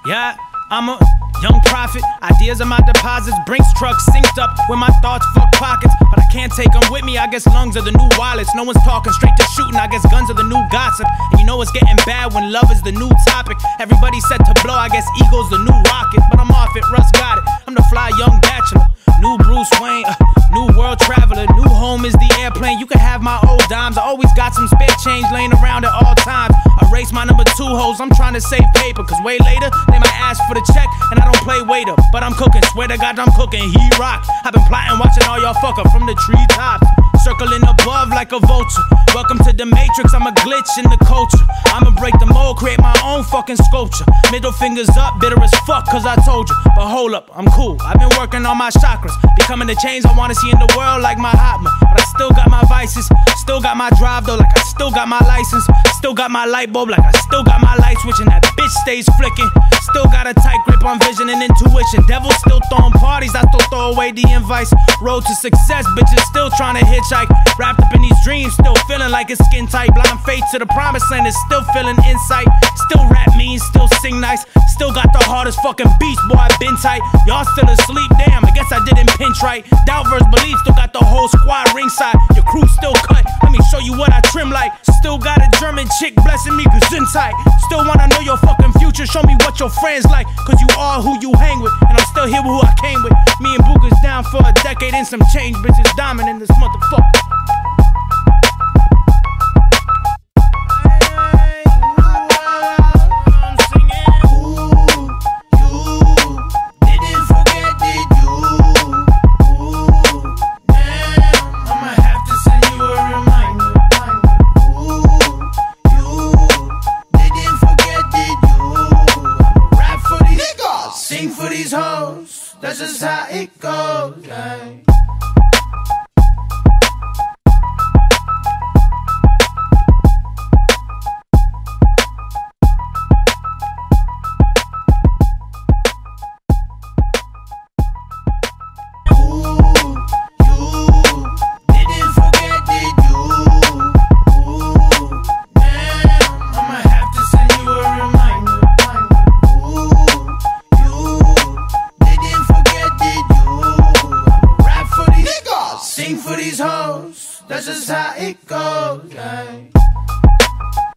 Yeah, I'm a young prophet. Ideas are my deposits. Brinks trucks synced up with my thoughts, fuck pockets. But I can't take them with me. I guess lungs are the new wallets. No one's talking, straight to shooting. I guess guns are the new gossip. And you know it's getting bad when love is the new topic. Everybody's set to blow. I guess ego's the new rocket. But I'm off it, Russ got it. I'm the fly young bachelor. New Bruce Wayne, new world traveler. New home is the airplane. You can have my old dimes. I always got some spare change laying around at all times. I race my number 2 hoes. I'm trying to save paper, cause way later they might ask for the check, and I don't play waiter. But I'm cooking, swear to God I'm cooking. He rock. I've been plotting, watching all y'all fuck up from the treetops, circling above like a vulture. Welcome to the Matrix. I'm a glitch in the culture. I'ma break the mold, create my own fucking sculpture. Middle fingers up, bitter as fuck, cause I told you. But hold up, I'm cool. I've been working on my chakras, becoming the change I wanna see in the world like my Mahatma. But I still got my vices, still got my drive though, like I still got my license. Still got my light bulb, like I still got my light switch, and that bitch stays flicking. Still got a tight grip on vision and intuition. Devil still throwing parties, I still throw away the invites. Road to success, bitches still trying to hitchhike. Wrapped up in these dreams, still feeling like it's skin tight. Blind faith to the promised land is still feeling insight. Still rap mean, still sing nice. Still got the hardest fucking beast, boy, I been tight. Y'all still asleep, damn, I guess I didn't pinch right. Doubt versus belief, still got the whole squad ringside. Your crew still cut, let me show you what I trim like. Still got a German chick blessing me, gesundheit. Still wanna know your fucking future, show me what your friends like. Cause you are who you hang with, and I'm still here with who I came with. Me and Booker's down for a decade and some change, bitches diamond in this motherfucker. Sing for these hoes, that's just how it goes, yeah. Sing for these hoes, that's just how it goes, yeah.